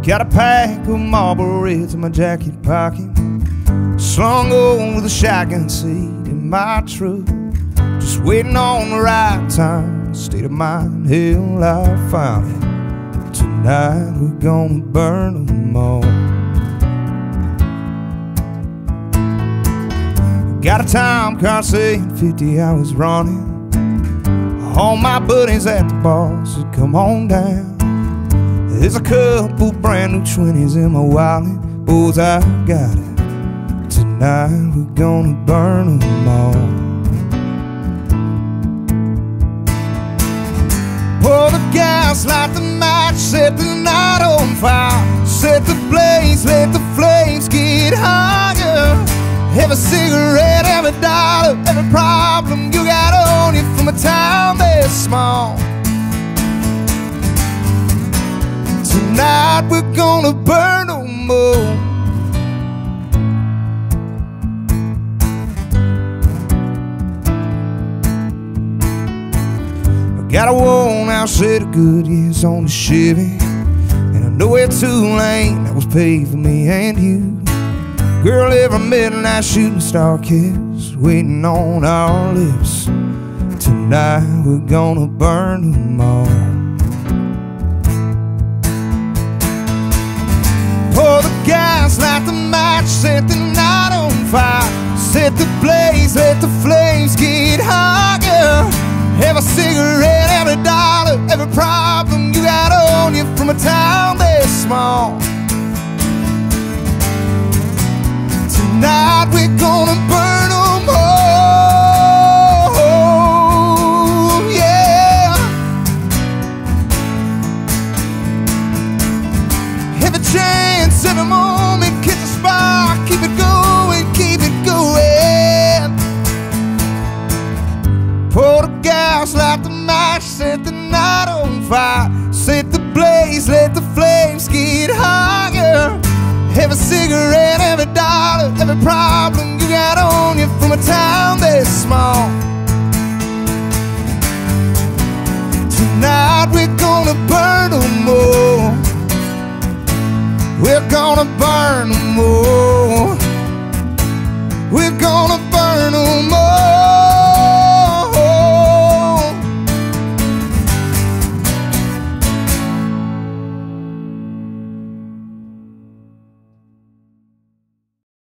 Got a pack of Marlboro Reds in my jacket pocket, slung over the shotgun seat in my truck, just waiting on the right time. State of mind, hell, I found it. Tonight we're gonna burn them all. Got a time card saying 50 hours running. All my buddies at the bar said come on down. There's a couple brand new 20s in my wallet. Boys, I got it. Tonight we're gonna burn them all. Pour the gas, light the match, set the night on fire. Set the blaze, let the flames get higher. Every cigarette, every dollar, every problem you got on you from a town that's small. Tonight we're gonna burn them all. I got a worn-out set of Goodyears on the Chevy, and I know it's too late, that was paid for me and you. Girl, every midnight shooting star kiss waiting on our lips. Tonight we're gonna burn them all. Pour the gas, light the match, set the night on fire. Set the blaze, let the flames get higher. Every cigarette, every dollar, every problem you got on you from a town that's small. Tonight we're gonna burn them all, yeah. Every chance, every moment, catch a spark, keep it going, keep it going. Pour the gas, light the match, set the night on fire. Set the blaze, let the flames get higher. Every cigarette, every dollar, every problem you got on you from a town that's small. Tonight we're gonna burn them all. We're gonna burn them all. We're gonna